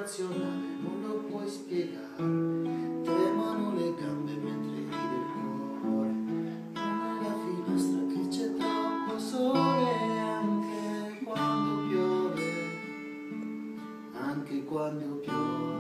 razionale, non lo puoi spiegare. Tremano le gambe mentre ride il cuore. Non è la finestra che c'è troppo sole, anche quando piove, anche quando piove.